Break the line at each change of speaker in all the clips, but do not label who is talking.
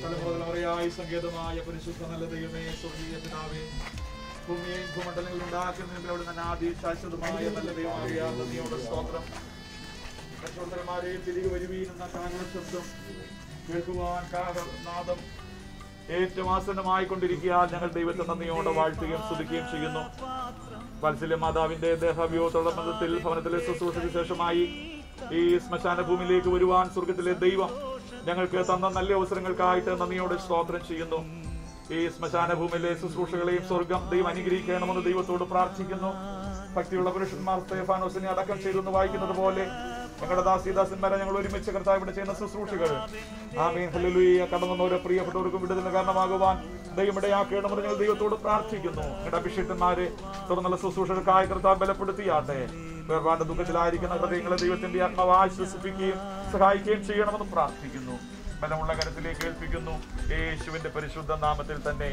തലമുറയായി സങ്കേതമായ പരിശുദ്ധ നല്ല ദൈവമേ, സ്വർഗീയ പിതാവേ, ഭൂമിയെയും ഭൂമണ്ഡലങ്ങൾ ഉണ്ടാക്കുന്നതിൽ അവിടെ നിന്ന് ആദ്യ ശാശ്വതമായ നല്ല ദൈവമായ നന്ദിയോട് സ്തോത്രം. കച്ചവടന്മാരെയും തിരികെ വരുവീൻ എന്ന കാരണ ശബ്ദം കേൾക്കുവാൻ നാദം ഏറ്റവും ആസന്നമായി കൊണ്ടിരിക്കാൻ ഞങ്ങൾ ദൈവത്തെ നന്ദിയോടെ വാഴ്ത്തുകയും സ്തുതിക്കുകയും ചെയ്യുന്നു. വാത്സല്യ മാതാവിന്റെ ദേഹവിയോഗത്തിൽ ഭവനത്തിലെ ശുശ്രൂഷയ്ക്ക് ശേഷമായി ഈ ശ്മശാന ഭൂമിയിലേക്ക് വരുവാൻ സ്വർഗത്തിലെ ദൈവം ഞങ്ങൾക്ക് തന്ന നല്ല അവസരങ്ങൾക്കായിട്ട് നന്ദിയോടെ സ്തോത്രം ചെയ്യുന്നു. ഈ ശ്മശാന ഭൂമിയിലെ ശുശ്രൂഷകളെയും സ്വർഗം ദൈവം അനുഗ്രഹിക്കണമെന്ന് ദൈവത്തോട് പ്രാർത്ഥിക്കുന്നു. ഭക്തിയുള്ള പുരുഷന്മാർ സ്തേഫാനോസിനെ അടക്കം ചെയ്തെന്ന് വായിക്കുന്നത് പോലെ ഞങ്ങളുടെ ദാസിദാസന്മാരെ ഞങ്ങൾ ഒരുമിച്ച് കർത്താവ് ഇവിടെ ചെയ്യുന്ന ശുശ്രൂഷകൾ ആമേൻ ഹല്ലേലൂയ കടന്നു ഓരോ പ്രിയപ്പെട്ടവർക്കും വിടുതലിന് കാരണമാകുവാൻ ദൈവം ഇടയാക്കണമെന്ന് ഞങ്ങൾ ദൈവത്തോട് പ്രാർത്ഥിക്കുന്നു. ഞങ്ങളുടെ അഭിഷിക്തന്മാരെ തുടർന്നുള്ള ശുശ്രൂഷകൾക്കായി കർത്താവ് ബലപ്പെടുത്തിയാട്ടെ. വേർപാട് ദുഃഖത്തിലായിരിക്കുന്ന ഹൃദയങ്ങളെ ദൈവത്തിന്റെ ആത്മാവ് ആശ്വസിപ്പിക്കുകയും സഹായിക്കുകയും ചെയ്യണമെന്ന് പ്രാർത്ഥിക്കുന്നു. ബലമുള്ള കരത്തിലേക്ക് ഏൽപ്പിക്കുന്നു യേശുവിന്റെ പരിശുദ്ധ നാമത്തിൽ തന്നെ.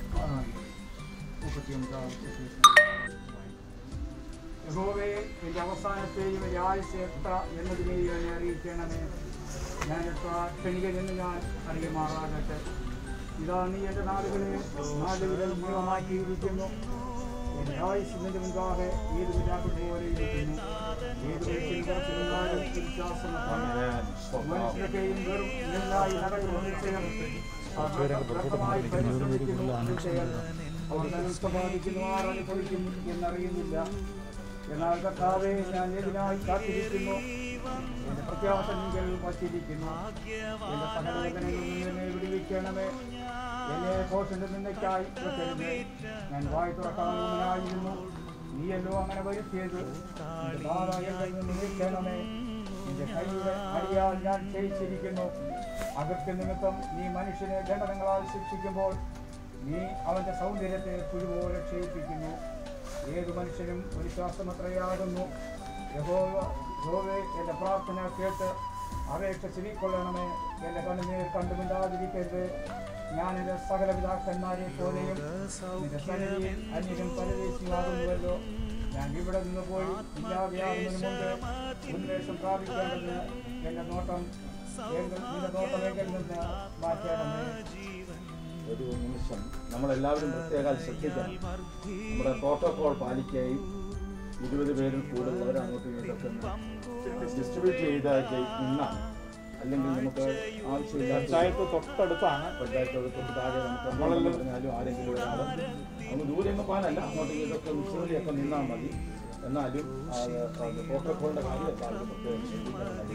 യഹോവേ, എന്റെ അവസാനത്തെയും ആയുസ് എത്ര എന്നതിനെയും എന്നെ അറിയിക്കണമേ. ഞാൻ എത്ര ക്ഷണികനെന്ന് ഞാൻ അറിയുമാറാകട്ടെ. ഇതാ നീ എന്റെ നാടുകളെ നാടുകളിൽ മുഴുവനാക്കിയിരിക്കുന്നു. എന്റെ ആയുസ് നിന്റെ മുൻപാകെ ഏത് വിരാകും പോലെ ഇരിക്കുന്നു. ഏത് മനുഷ്യനും വിശ്വാസം മനുഷ്യരൊക്കെയും വെറും നെല്ലായി നടക്കുന്ന നിശ്ചയം വ്യക്തമായി പരിശ്രമിക്കുന്നു. അവർ സമ്പാദിക്കുന്നു, ആരനുഭവിക്കും എന്നറിയുന്നില്ല. എന്നാൽ കർത്താവേ, ഞാൻ ഏതിനായി കാത്തിരിക്കുന്നു. എന്റെ പ്രത്യാശ നിങ്ങൾ വച്ചിരിക്കുന്നു. എന്റെ സകലവേദനകളിൽ നിന്ന് എന്നെ വിടുവിക്കണമേ. എന്നെ കോഷന്റെ നിന്നയ്ക്കായി വെക്കരുത്. ഞാൻ വായി തുറക്കാവുന്നതിനായിരുന്നു. നീയല്ലോ അങ്ങനെ വരുത്തിയത്. എന്റെ ബാധായങ്ങളിൽ നിന്ന് നീക്കണമേ. എന്റെ കൈയുടെ അടിയാൽ ഞാൻ ക്ഷയിച്ചിരിക്കുന്നു. അകൃത്യ നിമിത്തം നീ മനുഷ്യനെ ദണ്ഡനങ്ങളാൽ ശിക്ഷിക്കുമ്പോൾ നീ അവന്റെ സൗന്ദര്യത്തെ പുഴുപോലെ ക്ഷയിപ്പിക്കുന്നു. ഏതു മനുഷ്യനും ഒരു ശ്വാസം അത്രയാകുന്നു. യഹോവേ, എന്റെ പ്രാർത്ഥന കേട്ട് അപേക്ഷ ചെവിക്കൊള്ളണമേ. എന്റെ കണ്ണുനീർ കണ്ടുമിണ്ടാതിരിക്കരുത്. ഞാൻ എന്റെ സകല പിതാക്കന്മാരെ പോലെയും നിന്റെ സന്നിധിയിൽ അന്യനും പരദേശിയാകുന്നുവല്ലോ. ഞാൻ ഇവിടെ നിന്ന് പോയി ഇല്ലാതെയാകുന്നതിന് മുമ്പ് ഉന്മേഷം പ്രാപിക്കേണ്ടതിന് എന്റെ നോട്ടം എങ്കിൽ നിന്ന് മാറ്റണമേ.
ഒരു നിമിഷം നമ്മളെല്ലാവരും പ്രത്യേകം ശ്രദ്ധിക്കണം. നമ്മുടെ പ്രോട്ടോകോൾ പാലിക്കുകയും 20 പേരിൽ കൂടുതലുള്ളവർ അങ്ങോട്ടും ഇങ്ങോട്ടൊക്കെ ഡിസ്ട്രിബ്യൂട്ട് ചെയ്ത് നിന്നാണ്. അല്ലെങ്കിൽ നമുക്ക് ആവശ്യമില്ല.
പഞ്ചായത്ത് തൊട്ടടുത്താണ്.
പഞ്ചായത്ത് തൊട്ട് താഴെ നമുക്ക് പറഞ്ഞാലും ആരെങ്കിലും ഒരാൾ അങ്ങ് ദൂരെയൊന്നും പോകാനല്ല, അങ്ങോട്ടും ഇങ്ങോട്ടൊക്കെ വിശ്രമിയൊക്കെ നിന്നാൽ മതി. എന്നാലും പ്രോട്ടോകോളിന്റെ കാര്യം എല്ലാവരും പ്രത്യേകം ശ്രദ്ധിക്കണം.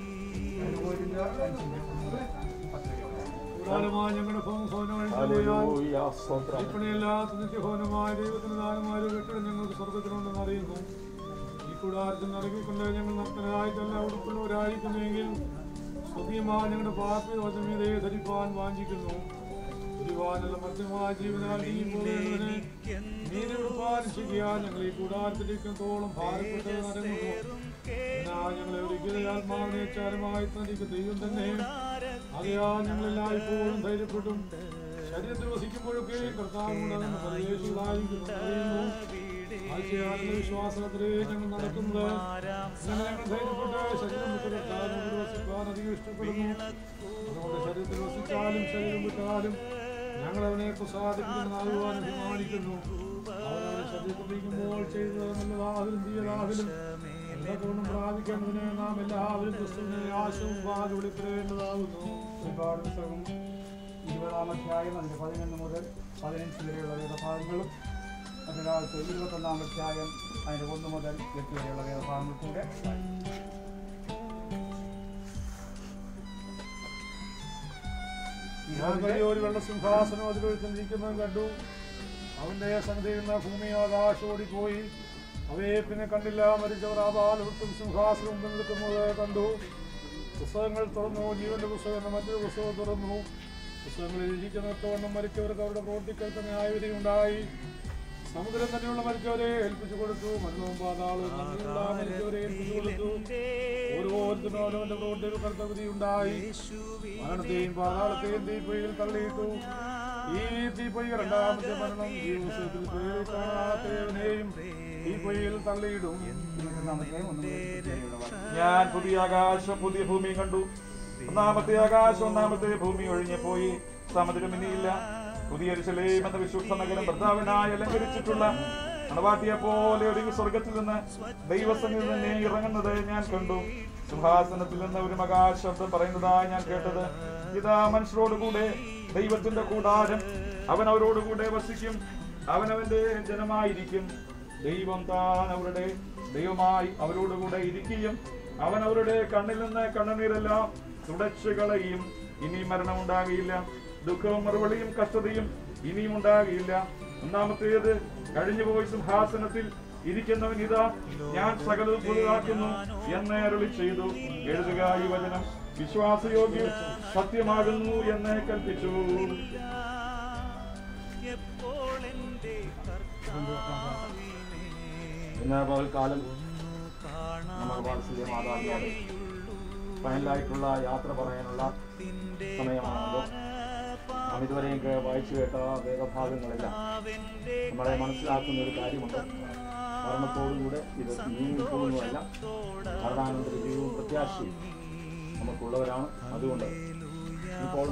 ഞങ്ങളുടെ ഇപ്പണിയല്ലാത്ത നിത്യഭവനമായ ദൈവത്തിന് ദാനമായ കെട്ടിടം ഞങ്ങൾക്ക് സ്വർഗത്തിലുണ്ടെന്ന് അറിയുന്നു. ഈ കൂടാരത്തിൽ നിറങ്ങിക്കൊണ്ട് ഞങ്ങൾ നഗ്നരായിട്ടല്ല ഉടുപ്പുള്ളവരായിരിക്കുന്നുവെങ്കിൽ സ്വകീയമായ ഞങ്ങളുടെ പാർപ്പിതയെ ധരിപ്പാൻ വാഞ്ചിക്കുന്നു. ജീവാനുള്ള മധ്യമായ ജീവനാൽ നീതിപ്പാൻ ശരിയാൽ ഞങ്ങൾ ഈ കൂടാരത്തിലിരിക്കുന്നതോളം ഭാരപ്പെട്ട് നടങ്ങുന്നു. എന്നാൽ ഞങ്ങളെ ഒരിക്കലും ആത്മാവിനെ ചാരമായി തന്നിരിക്കുന്ന ദൈവം തന്നെ. അതെയാൽ ഞങ്ങളെല്ലായ്പ്പോഴും ധൈര്യപ്പെട്ടും ശരീരത്തിൽ വസിക്കുമ്പോഴൊക്കെ കർത്താവിനോട് പരദേശികളായിരിക്കുന്നു. വിശ്വാസത്തിലേ ഞങ്ങൾ നടക്കുന്നത്. ഞങ്ങൾ ധൈര്യപ്പെട്ട് ശരീരം വിട്ട് കർത്താവിനോട് വസിക്കാൻ അധികം ഇഷ്ടപ്പെടുന്നു. അതുകൊണ്ട് ശരീരത്തിൽ വസിച്ചാലും ശരീരം വിട്ടാലും ഞങ്ങൾ അവനെ പ്രസാദിപ്പിക്കുന്നതാകുവാൻ അഭിമാനിക്കുന്നു. അവനവനെ ശരീരത്തിലിരിക്കുമ്പോൾ ചെയ്തത് നല്ലതാകലും തീയതാകലും എല്ലാത്തോടും പ്രാപിക്കേണ്ടതിന് നാം എല്ലാവരും ക്രിസ്തുവിനെ ആശവും പാൽ വിളിപ്പെടേണ്ടതാകുന്നു.
ഒരുപാട് പുസ്തകം 20-ാം അധ്യായം അതിൻ്റെ 11 മുതൽ 15 വരെയുള്ള വേദഭാഗങ്ങളും മറ്റൊരാൾക്ക് 21-ാം അധ്യായം അതിൻ്റെ 1 മുതൽ 8 വരെയുള്ള വേദഭാഗങ്ങൾ കൂടെ
ഒരു വെള്ള സിംഹാസനം അതിലൊരുത്തിരിക്കുന്നതും കണ്ടു. അവന്റെ സന്നിധിയിൽ ഭൂമി ആകാശം ഓടിപ്പോയി. അവയെ പിന്നെ കണ്ടില്ല. മരിച്ചവർ ആപാലവൃത്തും സിംഹാസനം മുമ്പിൽ നിൽക്കുന്നത് കണ്ടു. പുസ്തകങ്ങൾ തുറന്നു. ജീവന്റെ പുസ്തകം എന്ന മറ്റൊരു പുസ്തകം തുറന്നു. പുസ്തകങ്ങളിൽ ഇരിക്കുന്നിടത്തോളം മരിച്ചവർക്ക് അവരുടെ പ്രവർത്തിക്കൾക്ക് ന്യായവിധി ഉണ്ടായി. സമുദ്രം തന്നെയുള്ള മരിച്ചവരെ ഏൽപ്പിച്ചു കൊടുത്തു. മരണവും പാതാളവും തന്നെയുള്ള മരിച്ചവരെ ഏൽപ്പിച്ചു കൊടുത്തു. ഓരോരുത്തരും അവനവന്റെ പ്രവർത്തികൾ കർത്തവ്യതി ഉണ്ടായി. മരണത്തെയും പാതാളത്തെയും തീപ്പൊയ്യിൽ തള്ളിയിട്ടു. ഈ തീപ്പൊയ്യ രണ്ടാമത്തെ മരണം ജീവിതത്തിൽ പേര് കാണാത്തവനെയും തീപ്പൊയ്യിൽ തള്ളിയിടും.
ഞാൻ പുതിയ ആകാശം പുതിയ ഭൂമിയും കണ്ടു. ഒന്നാമത്തെ ആകാശം ഒന്നാമത്തെ ഭൂമി ഒഴിഞ്ഞു പോയി, സമുദ്രം ഇനിയില്ല. പുതിയ യെരൂശലേം എന്ന വിശുദ്ധ നഗരം ഭർത്താവിനായി അലങ്കരിച്ചിട്ടുള്ള മണവാട്ടിയെ പോലെ ഒരു സ്വർഗത്തിൽ നിന്ന് ദൈവസന്നിധിയിൽ നിന്ന് ഇറങ്ങുന്നത് ഞാൻ കണ്ടു. സിംഹാസനത്തിൽ നിന്ന് ഒരു മഹാശബ്ദം പറയുന്നതായി ഞാൻ കേട്ടത്, ഇതാ മനുഷ്യരോടുകൂടെ ദൈവത്തിന്റെ കൂടാരം, അവൻ അവരോടുകൂടെ വസിക്കും, അവനവന്റെ ജനമായിരിക്കും. ദൈവം താൻ അവരുടെ ദൈവമായി അവരോടുകൂടെ ഇരിക്കുകയും അവൻ അവരുടെ കണ്ണിൽ നിന്ന് കണ്ണുനീരെല്ലാം തുടച്ചു കളയും. ഇനി മരണം ഉണ്ടാകുകയില്ല, ദുഃഖവും മറുപടിയും കഷ്ടതയും ഇനിയും ഉണ്ടാകുകയില്ല. ഒന്നാമത്തേത് കഴിഞ്ഞുപോയി. സിംഹാസനത്തിൽ ഇരിക്കുന്നവൻ ഇതാ ഞാൻ സകലതും പുതുതാക്കുന്നു എന്ന് അരുളി ചെയ്തു. എഴുതുക, ഈ വചനം വിശ്വാസയോഗ്യം സത്യമാകുന്നു എന്ന് കൽപ്പിച്ചു.
ഇന്ന് പകൽക്കാലം നമ്മൾ വാത്സല്യ മാതാവിനോട് ഫൈനലായിട്ടുള്ള യാത്ര പറയാനുള്ള സമയമാണല്ലോ. നാം ഇതുവരെയും വായിച്ചു കേട്ട വേദഭാഗങ്ങളെല്ലാം നമ്മളെ മനസ്സിലാക്കുന്ന ഒരു കാര്യമുണ്ട്. മരണത്തോടുകൂടെ ഇത് നീങ്ങിപ്പോകുന്നതല്ല, മരണാനന്തര ജീവിതവും പ്രത്യാശയും നമുക്കുള്ളവരാണ്. അതുകൊണ്ട് ഇപ്പോൾ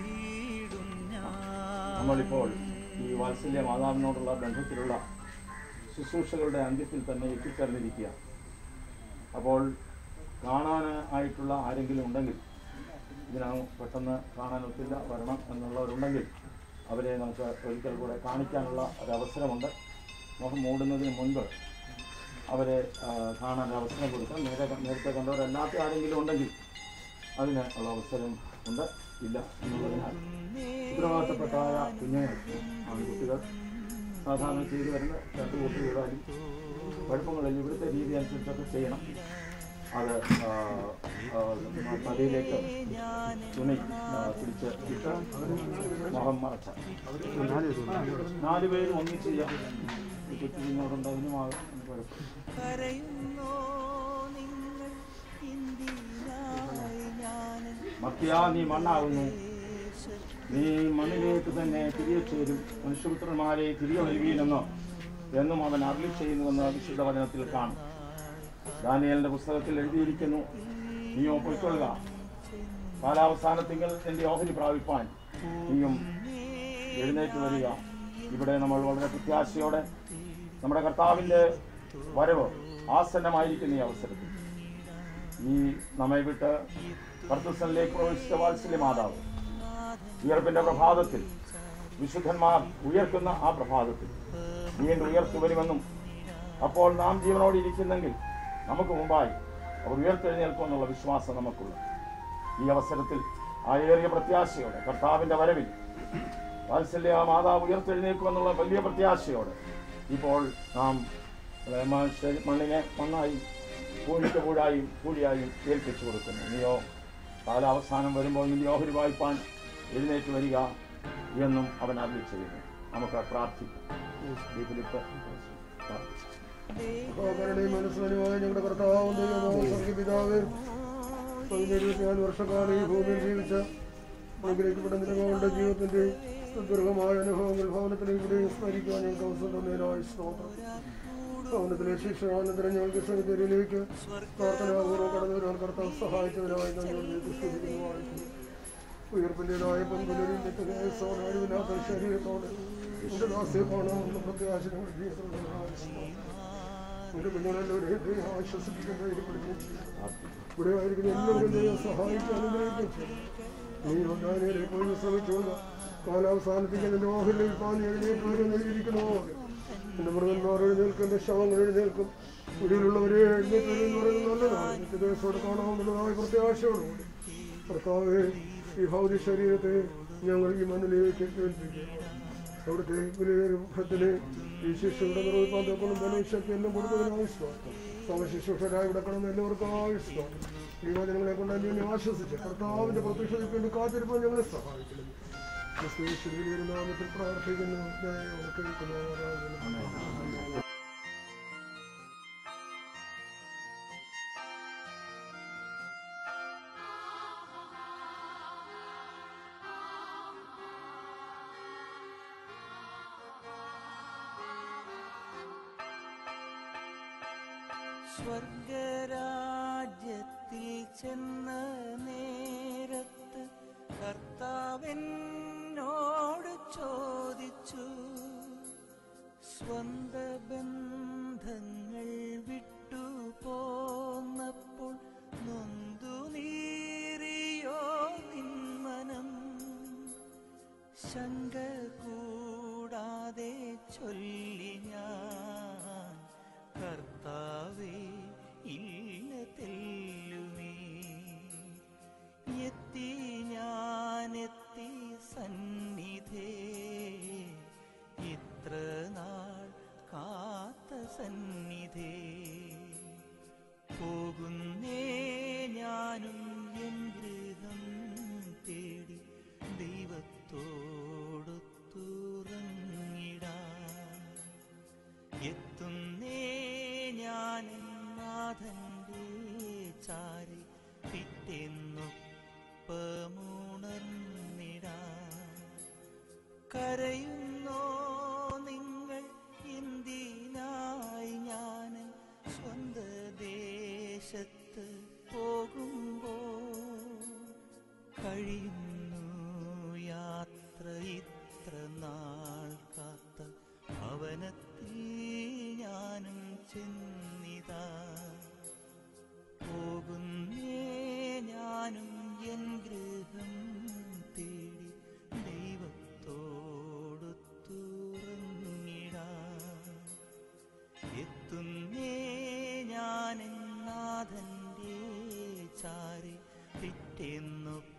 നമ്മളിപ്പോൾ ഈ വാത്സല്യ മാതാവിനോടുള്ള ബന്ധത്തിലുള്ള ശുശ്രൂഷകളുടെ അന്ത്യത്തിൽ തന്നെ എത്തിച്ചേർന്നിരിക്കുക. അപ്പോൾ കാണാനായിട്ടുള്ള ആരെങ്കിലും ഉണ്ടെങ്കിൽ, ഇതിനകം പെട്ടെന്ന് കാണാനൊത്തില്ല, വരണം എന്നുള്ളവരുണ്ടെങ്കിൽ അവരെ നമുക്ക് ഒരിക്കൽ കൂടെ കാണിക്കാനുള്ള ഒരവസരമുണ്ട്. മുഖം മൂടുന്നതിന് മുൻപ് അവരെ കാണാൻ അവസരം കൊടുക്കാം. നേരത്തെ കണ്ടവരല്ലാത്ത ആരെങ്കിലും ഉണ്ടെങ്കിൽ അതിന് ഉള്ള അവസരം ഉണ്ട്. ഇല്ല എന്നുള്ളതിനാൽ ഉത്തരവാദിത്തപ്പെട്ടായ കുഞ്ഞുങ്ങൾ, ആൺകുട്ടികൾ സാധാരണ ചെയ്തു വരുന്ന കൂട്ടി വിടാനും കുഴപ്പങ്ങളിൽ ഇവിടുത്തെ രീതി അനുസരിച്ചൊക്കെ ചെയ്യണം. അത് തലയിലേക്ക് തുണി പിടിച്ച് ഇട്ട് മുഖം മറച്ച 4 പേരും ഒന്നിച്ച് ചെയ്യാം. കുറ്റിനോടുണ്ട്, അതിനുമാകും കുഴപ്പം. മത്തിയാ, നീ മണ്ണാകുന്നു, നീ മണ്ണിലേക്ക് തന്നെ തിരികെ ചേരും. മനുഷ്യപുത്രന്മാരെ തിരികെ ഒഴിവീനെന്നോ എന്നും അവൻ അരുളി ചെയ്യുന്നുവെന്ന് വിശുദ്ധ വചനത്തിൽ കാണും. ദാനിയേലിന്റെ പുസ്തകത്തിൽ എഴുതിയിരിക്കുന്നു, നീയോ പൊയ്ക്കൊള്ളുക, കാലാവസാനത്തിങ്കൽ എന്റെ ഓഹരി പ്രാപിപ്പാൻ നീയും എഴുന്നേറ്റ് വരിക. ഇവിടെ നമ്മൾ വളരെ പ്രത്യാശയോടെ നമ്മുടെ കർത്താവിൻ്റെ വരവ് ആസന്നമായിരിക്കുന്ന ഈ അവസരത്തിൽ ഈ നമ്മെ വിട്ട് കർത്തൃസനിലേക്ക് പ്രവേശിച്ച വാത്സല്യ മാതാവ് ഉയർപ്പിന്റെ പ്രഭാതത്തിൽ, വിശുദ്ധന്മാർ ഉയർക്കുന്ന ആ പ്രഭാതത്തിൽ വീണ്ടും ഉയർത്തു വരുമെന്നും അപ്പോൾ നാം ജീവനോടെ ഇരിക്കുന്നെങ്കിൽ നമുക്ക് മുമ്പായി അവർ ഉയർത്തെഴുന്നേൽക്കുമെന്നുള്ള വിശ്വാസം നമുക്കുള്ള ഈ അവസരത്തിൽ ആ ഏറിയ പ്രത്യാശയോടെ കർത്താവിൻ്റെ വരവിൽ വാത്സല്യ മാതാവ് ഉയർത്തെഴുന്നേൽക്കുമെന്നുള്ള വലിയ പ്രത്യാശയോടെ ഇപ്പോൾ നാം മണ്ണിനെ മണ്ണായി, പൂഴിക്ക് പൂഴിയായും ഏൽപ്പിച്ചു കൊടുക്കുന്നു. നീയോ കാലാവസാനം വരുമ്പോൾ നിന്റെ ഓഹരി വായ്പാൻ എഴുന്നേറ്റ് വരിക എന്നും അവൻ അരുളി ചെയ്യുന്നു. നമുക്ക് പ്രാർത്ഥിക്കാം.
മനസ്സിലായ ഞങ്ങളുടെ കർത്താവും ദൈവവും പിതാവ് 24 വർഷക്കാലം ഈ ഭൂമിയിൽ ജീവിച്ച അനുഗ്രഹിക്കപ്പെട്ട നിലകളുടെ ജീവിതത്തിന്റെ ദുർഗമായ അനുഭവങ്ങൾ ഭവനത്തിലേക്ക് സ്മരിക്കുവാൻ ഞങ്ങൾക്ക് അവസരം തന്നതിനായി സ്തോത്രം. ഭവനത്തിലെ ശിക്ഷാനന്തരം ഞങ്ങൾക്ക് സെമിത്തേരിയിലേക്ക് പ്രാർത്ഥനാപൂർവ്വം കടന്നുവരാൻ കർത്താവ് സഹായിച്ചതിനായി ഞങ്ങൾ സ്തുതിക്കുന്നു. ഉയർപ്പിൻ്റെതായ പങ്കുലരില്ലാത്ത സോനാഴിവില്ലാത്ത ശരീരത്തോടെ എന്റെ ദാസ്യെ കാണാമെന്ന പ്രത്യാശ ഞങ്ങളുടെ ജീവിതത്തിലുള്ള എന്റെ കുഞ്ഞുങ്ങളെല്ലാവരെയും ആശ്വസിപ്പിക്കുന്നതിനെ ഇവിടെ ആയിരിക്കുന്ന എല്ലാവരും ദൈവം സഹായിക്കാൻ അനുഗ്രഹിക്കും. നീ ഒന്നാനേരെ പോയി ശ്രമിച്ചുകൊണ്ട് കാലാവസാനത്തേക്ക് എന്റെ ഓഹരിയിൽ പാഞ്ഞ് എഴുന്നേറ്റ് വരുന്നിരിക്കണോ. എന്റെ മൃഗന്മാർ എഴുന്നേൽക്കും, എന്റെ ശവങ്ങൾ എഴുന്നേൽക്കും, വീടിലുള്ളവരെ എഴുന്നേറ്റ് വരുമെന്ന് പറയുന്നത് നല്ലതാണ്. എനിക്ക് ദേശത്തോടെ കാണാവുന്നതായ പ്രത്യാശയോടുകൂടി കർത്താവേ, ഈ ഭൗതിക ശരീരത്തെ ഞങ്ങൾ ഈ മണ്ണിലേക്ക് ഏൽപ്പിക്കുക. അവിടുത്തെ വിലയേറിയ ഈ ശിശുവിടെ നിർവഹിപ്പാൻ തൊക്കണം ബലശക്തി എല്ലാം കൊടുത്തതിനായി സ്തോത്രം. സമശിശുഷരായി ഇവിടെ കടന്ന് എല്ലാവർക്കും ആവശ്യം ഈ വചനങ്ങളെ കൊണ്ട് അന്യോന്യം ആശ്വസിച്ച് കർത്താവിന്റെ പ്രത്യക്ഷതയ്ക്ക് വേണ്ടി കാത്തിരിപ്പാൻ ഞങ്ങളെ സഹായിക്കണം. നാമത്തിൽ പ്രാർത്ഥിക്കുന്നു.
സ്വർഗരാജ്യത്തിൽ ചെന്ന് കർത്താവെന്നോട് ചോദിച്ചു, സ്വന്ത ബന്ധങ്ങൾ വിട്ടു പോന്നപ്പോൾ നൊന്തു നീറിയോ നിന്മനം? ശങ്ക കൂടാതെ ചൊല്ലി ഞാൻ, കർത്താവേ ഇല്ല തെല്ലുമേ. എത്തി ഞാനെത്തി സന്നിധേ, ഇത്ര നാൾ കാത്ത സന്നിധേ. പോകുന്നേ ഞാനും എൻ ഗൃഹം തേടി ദൈവത്തോടൊത്തുറങ്ങിടാൻ. എത്തുന്നേ ഞാനും നാഥന്റെ ചാരി പിറ്റേന്നൊപ്പമുണർന്നിടാൻ. കരയുന്നോ നിങ്ങൾ എന്തിനായി ഞാൻ സ്വന്ത ദേശത്ത് പോകുമ്പോൾ? കഴിയുന്നു യാത്ര ഇത്ര നാൾ കാത്ത ഭവനത്തിൽ ഞാനും ചെന്നിതാ. പോകുന്നേ ഞാനും എൻ ഗൃഹം തേടി ദൈവത്തോടൊത്തുറങ്ങിടാൻ. എത്തുന്നേ ഞാനെൻ നാഥന്റെ ചാരി പിറ്റേന്നൊപ്പമുണർന്നിടാൻ.